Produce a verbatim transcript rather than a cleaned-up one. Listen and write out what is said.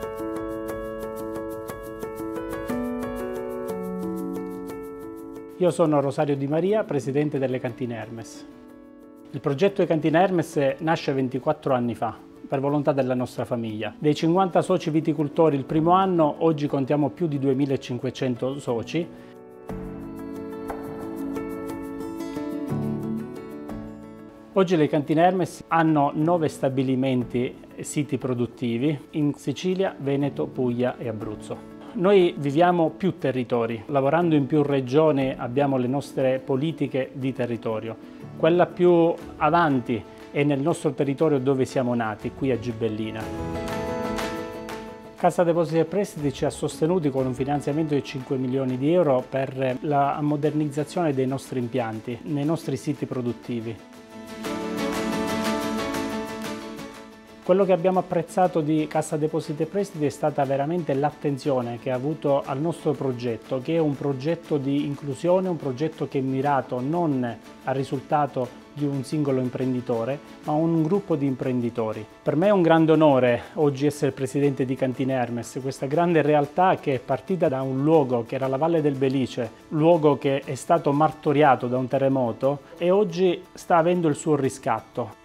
Io sono Rosario Di Maria, presidente delle Cantine Hermes. Il progetto di Cantine Hermes nasce ventiquattro anni fa, per volontà della nostra famiglia. Dei cinquanta soci viticoltori il primo anno, oggi contiamo più di duemilacinquecento soci. Oggi le Cantine Hermes hanno nove stabilimenti e siti produttivi in Sicilia, Veneto, Puglia e Abruzzo. Noi viviamo più territori, lavorando in più regioni abbiamo le nostre politiche di territorio. Quella più avanti è nel nostro territorio dove siamo nati, qui a Gibellina. Cassa Depositi e Prestiti ci ha sostenuti con un finanziamento di cinque milioni di euro per la modernizzazione dei nostri impianti, nei nostri siti produttivi. Quello che abbiamo apprezzato di Cassa Depositi e Prestiti è stata veramente l'attenzione che ha avuto al nostro progetto, che è un progetto di inclusione, un progetto che è mirato non al risultato di un singolo imprenditore, ma un gruppo di imprenditori. Per me è un grande onore oggi essere presidente di Cantine Hermes, questa grande realtà che è partita da un luogo che era la Valle del Belice, luogo che è stato martoriato da un terremoto e oggi sta avendo il suo riscatto.